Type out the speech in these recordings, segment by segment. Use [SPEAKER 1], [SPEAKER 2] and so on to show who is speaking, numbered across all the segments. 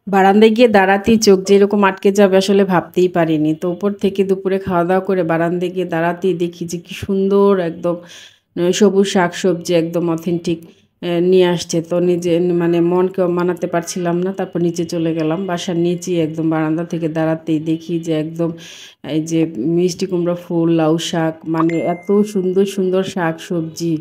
[SPEAKER 1] বারান্দায় গিয়ে দাঁড়াতেই চোখ যে এরকম আটকে যাবে আসলে ভাবতেই পারিনি। তো উপর থেকে দুপুরে খাওয়া-দাওয়া করে বারান্দায় গিয়ে দাঁড়াতেই দেখি যে কি সুন্দর একদম সবুজ শাকসবজি একদম অথেন্টিক নিয়ে আসছে। তো নিজে মানে মনকেও মানাতে পারছিলাম না। তারপর নিচে চলে গেলাম। বাসার নিচেই একদম বারান্দা থেকে দাঁড়াতেই দেখি যে একদম এই যে মিষ্টি কুমড়া ফুল, লাউ শাক মানে এত সুন্দর, সুন্দর শাকসবজি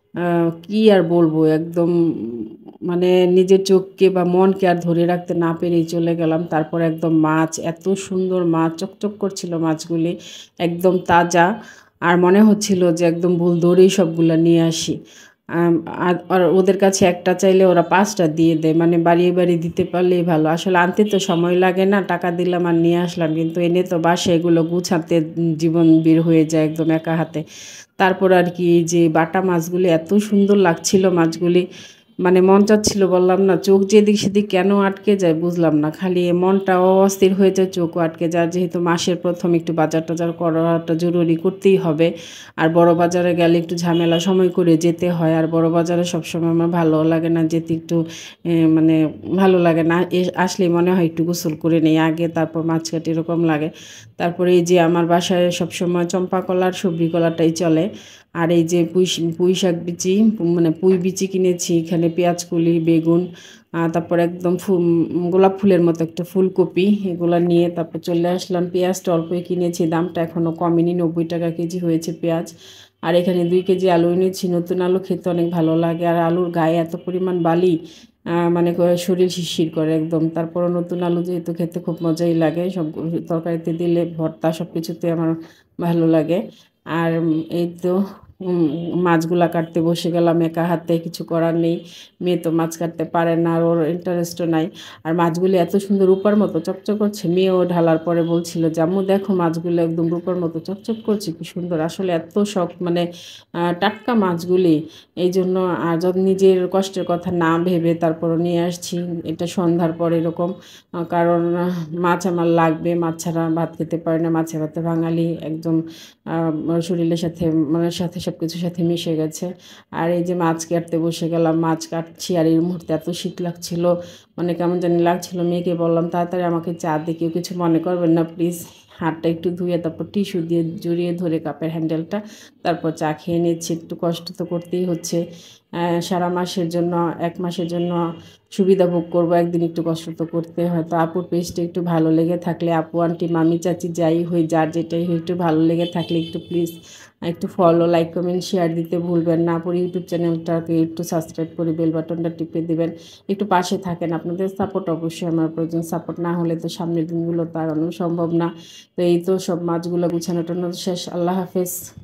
[SPEAKER 1] কি আর বলবো একদম মানে নিজের চোখকে বা মনকে আর ধরে রাখতে না পেরেই চলে গেলাম। তারপর একদম মাছ, এত সুন্দর মাছ চকচক করছিল মাছগুলি, একদম তাজা। আর মনে হচ্ছিল যে একদম ভুল ধরেই সবগুলা নিয়ে আসি। আম আর ওদের কাছে একটা চাইলে ওরা ৫ টা দিয়ে দেয়। মানে বাড়িয়ে, বাড়িয়ে দিতে পারলেই ভালো। আসলে আনতে তো সময় লাগে না, টাকা দিলাম আর নিয়ে আসলাম। কিন্তু এনে তো বাসায় এগুলো গুছাতে জীবন বের হয়ে যায় একদম একা হাতে। তারপর আর কি এই যে বাটা মাছগুলি এত সুন্দর লাগছিল মাছগুলি, মানে মন চাচ্ছিল বললাম না, চোখ যে এদিক সেদিক কেন আটকে যায় বুঝলাম না। খালি মনটাও অস্থির হয়ে যায়, চোখও আটকে যায়। যেহেতু মাসের ১ম একটু বাজার-টাজার করাটা জরুরি, করতেই হবে। আর বড় বাজারে গেলে একটু ঝামেলা, সময় করে যেতে হয়। আর বড় বাজারে সবসময় আমার ভালোও লাগে না যেতে, একটু মানে ভালো লাগে না। আসলেই মনে হয় একটু গোসল করে নেই আগে, তারপর মাছ কাটি, এরকম লাগে। তারপরে এই যে আমার বাসায় সবসময় চম্পা কলা আর সবজি কলাটাই চলে। আর এই যে পুঁই শাক বিচি, মানে পুঁই বিচি কিনেছি, এখানে পেঁয়াজকলি, বেগুন, তারপর একদম গোলাপ ফুলের মতো একটা ফুলকপি, এগুলো নিয়ে তারপর চলে আসলাম। পেঁয়াজটা অল্পই কিনেছি, দামটা এখনও কমেনি, ৯০ টাকা কেজি হয়েছে পেঁয়াজ। আর এখানে ২ কেজি আলু এনেছি, নতুন আলু খেতে অনেক ভালো লাগে। আর আলুর গায়ে এত পরিমাণ বালি, মানে শরীর শিরশির করে একদম। তারপরও নতুন আলু যেহেতু খেতে খুব মজাই লাগে, সব তরকারিতে দিলে, ভর্তা সব কিছুতে আমার ভালো লাগে। আর এই তো মাছগুলা কাটতে বসে গেলাম একা হাতে, কিছু করার নেই। মেয়ে তো মাছ কাটতে পারে না, আর ওর ইন্টারেস্টও নাই। আর মাছগুলি এত সুন্দর রূপার মতো চকচক করছে। মেয়েও ঢালার পরে বলছিল যে আম্মু দেখো মাছগুলো একদম রূপার মতো চকচক করছে, কি সুন্দর। আসলে এত শখ, মানে টাটকা মাছগুলি। এই জন্য আর যখন নিজের কষ্টের কথা না ভেবে তারপরও নিয়ে আসছি, এটা সন্ধ্যার পর এরকম। কারণ মাছ আমার লাগবে, মাছ ছাড়া ভাত খেতে পারি না। মাছে ভাতে বাঙালি একদম শরীরের সাথে, মনের সাথে, সব কিছুর সাথে মিশে গেছে। আর এই যে মাছ কাটতে বসে গেলাম, মাছ কাটছি। আর এই মুহূর্তে এত শীত লাগছিল, মানে কেমন জানি লাগছিল। মেয়েকে বললাম তাড়াতাড়ি আমাকে চা দিয়ে, কেউ কিছু মনে করবেন না প্লিজ। হাতটা একটু ধুয়ে তারপর টিস্যু দিয়ে জড়িয়ে ধরে কাপের হ্যান্ডেলটা, তারপর চা খেয়ে নিচ্ছি। একটু কষ্ট তো করতেই হচ্ছে। সারা মাসের জন্য, ১ মাসের জন্য সুবিধা ভোগ করব, একদিন একটু কষ্ট তো করতে হয়। তো আপুর পেজটা একটু ভালো লেগে থাকলে, আপু আন্টি মামি চাচি যাই হই, যার যেটাই হই, একটু ভালো লেগে থাকলে একটু প্লিজ একটু ফলো, লাইক, কমেন্ট, শেয়ার দিতে ভুলবেন না। আপুর ইউটিউব চ্যানেলটাকে একটু সাবস্ক্রাইব করে বেল বাটনটা টিপে দিবেন। একটু পাশে থাকেন, আপনাদের সাপোর্ট অবশ্যই আমার প্রয়োজন। সাপোর্ট না হলে তো সামনের দিনগুলো তো আগানো সম্ভব না। তো এই তো সব মাছগুলো গুছানো টানো শেষ। আল্লাহ হাফেজ।